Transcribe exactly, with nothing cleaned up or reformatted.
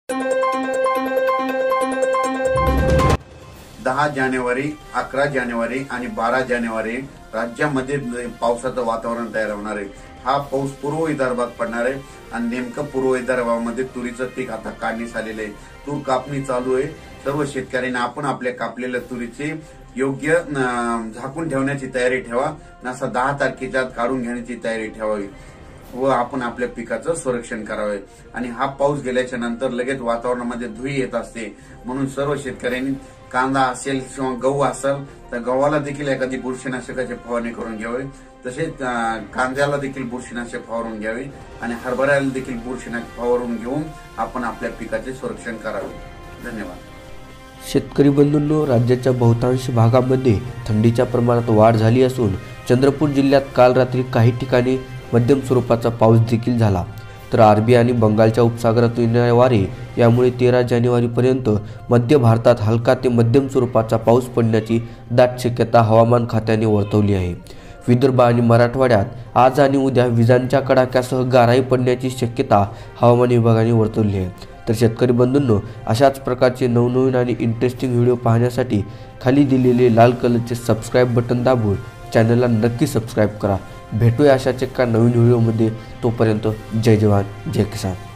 दहा जानेवारी, अकरा जानेवारी आणि बारा जानेवारी राज्यामध्ये पावसाचं वातावरण तयार होणार आहे। हा पाऊस पूर्व विदर्भात पडणार आहे आणि नेमकं पूर्व विदर्भामध्ये तुरीचं पीक आता काढणीस आलेलं आहे। तूर कापणी चालू आहे। सर्व शेतकऱ्यांनी आपण आपल्या कापलेल्या तुरीची योग्य झाकून ठेवण्याची तयारी ठेवा। नसा दहा तारखेच्या आत काढून घेण्याची तयारी ठेवावी व आपण आपल्या पिकाचं संरक्षण करावे। आणि हा पाऊस गेल्याच्या नंतर लगेच वातावरणामध्ये धुई येत असते, म्हणून सर्व शेतकऱ्यांनी कांदा असेल किंवा गहू असेल तर गव्हाला देखील एखादी बुरशीनाशकाची फवारणी करून घ्यावी। तसेच कांद्याला देखील बुरशीनाशक फवारून घ्यावे आणि हरभऱ्याला देखील बुरशीनाशक फवारून घेऊन आपण आपल्या पिकाचे संरक्षण करावे। धन्यवाद। शेतकरी बंधूंनो, राज्याच्या बहुतांश भागामध्ये थंडीच्या प्रमाणात वाढ झाली असून चंद्रपूर जिल्ह्यात काल रात्री काही ठिकाणी मध्यम स्वरूपाचा पाऊस देखील झाला। तर अरबी आणि बंगालच्या उपसागरातून येणारे वारे यामुळे तेरा जानेवारीपर्यंत मध्य भारतात हलका ते मध्यम स्वरूपाचा पाऊस पडण्याची दाट शक्यता हवामान खात्याने वर्तवली आहे। विदर्भ आणि मराठवाड्यात आज आणि उद्या विजांच्या कडाक्यासह गाराही पडण्याची शक्यता हवामान विभागाने वर्तवली आहे। तर शेतकरी बंधूंनो, अशाच प्रकारचे नवनवीन आणि इंटरेस्टिंग व्हिडिओ पाहण्यासाठी खाली दिलेले लाल कलरचे सबस्क्राईब बटन दाबून चॅनलला नक्की सबस्क्राईब करा। भेटूया अशाच एका नवीन व्हिडिओमध्ये। तोपर्यंत जय जवान जय किसान।